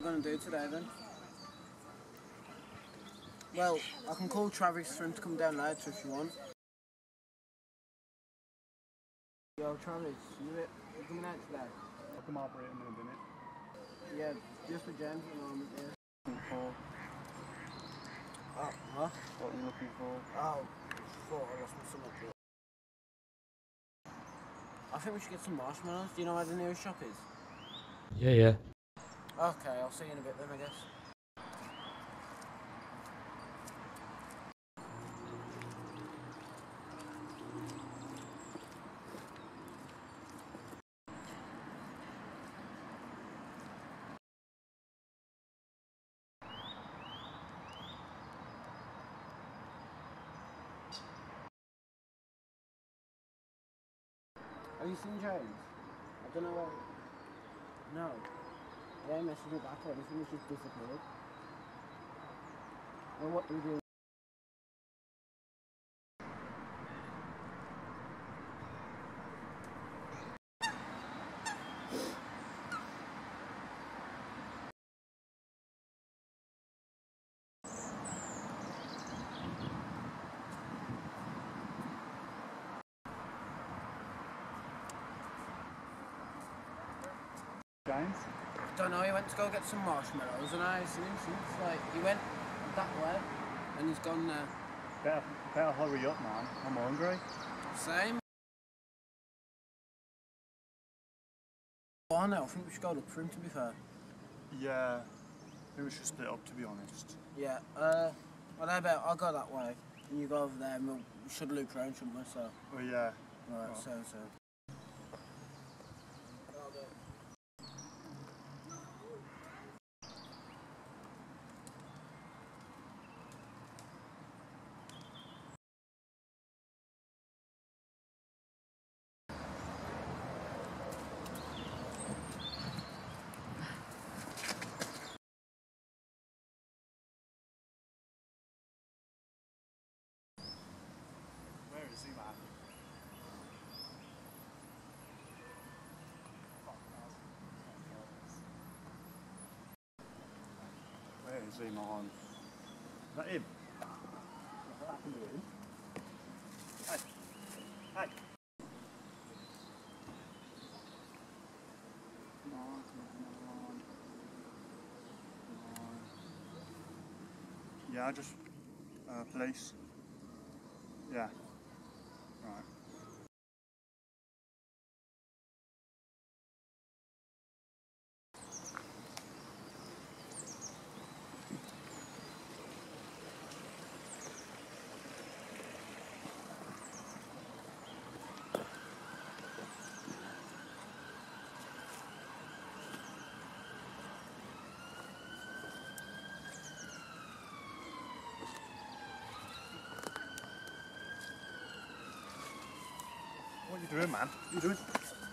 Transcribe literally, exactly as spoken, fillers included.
going to do today then? Well, I can call Travis for him to come down later if you want. Yo, Travis, you, you coming out today? I'll come out for it in a minute. Yeah, just for James at the moment, yeah. Looking for? Oh, huh? What are you looking for? Oh, thought I lost my stomach. I think we should get some marshmallows. Do you know where the nearest shop is? Yeah, yeah. Okay, I'll see you in a bit then, I guess. Have you seen James? I don't know where... No. They ain't messaged me back or anything, he's just disappeared. Well, what do we do? James? I don't know, he went to go get some marshmallows and I haven't seen him since. Like, he went that way and he's gone there. Better, better hurry up, man. I'm hungry. Same. Oh no, I think we should go look for him, to be fair. Yeah. I think we should split up, to be honest. Yeah, uh, well, I bet I'll go that way and you go over there and we'll, we should loop around, shouldn't we? So, Oh, yeah. right, Oh. so, so. Where is he, man? Where is he, man? Is that him? That can be him. Hey! Hey! Come on, come on, come on. Come on. Yeah, just... Uh, police. Yeah. Right. What are you doing, man? What are you doing?